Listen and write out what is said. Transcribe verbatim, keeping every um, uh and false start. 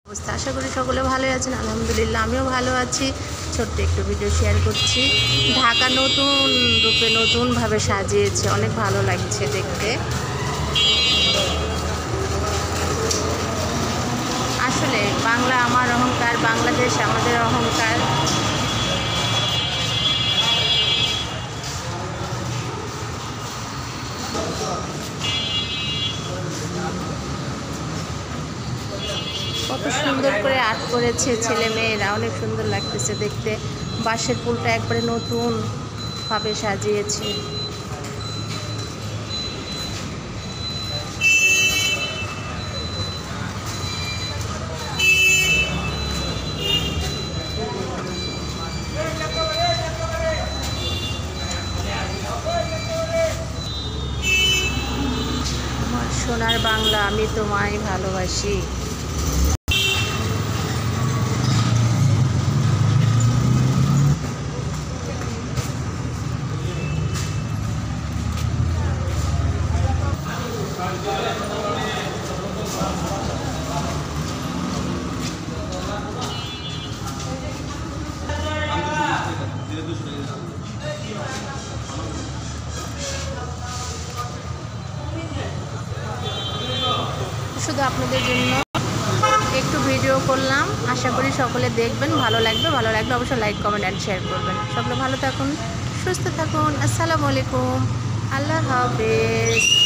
অবস্থা আশা করি সকলে ভালোই আছেন। আলহামদুলিল্লাহ আমিও ভালো আছি। ছোট্ট একটু ভিডিও শেয়ার করছি। ঢাকা নতুন রূপে নতুনভাবে সাজিয়েছে, অনেক ভালো লাগছে দেখতে। আসলে বাংলা আমার অহংকার, বাংলাদেশ আমাদের অহংকার। কত সুন্দর করে আর্ট করেছে ছেলে মেয়েরা, অনেক সুন্দর লাগতেছে দেখতে। বাঁশের পুলটা একবারে নতুন ভাবে সাজিয়েছে। আমার সোনার বাংলা, আমি তোমায় ভালোবাসি। শুধু আপনাদের জন্য একটু ভিডিও করলাম, আশা করি সকলে দেখবেন, ভালো লাগবে। ভালো লাগলে অবশ্যই লাইক কমেন্ট অ্যান্ড শেয়ার করবেন। সকলে ভালো থাকুন, সুস্থ থাকুন। আসসালামু আলাইকুম, আল্লাহ হাফেজ।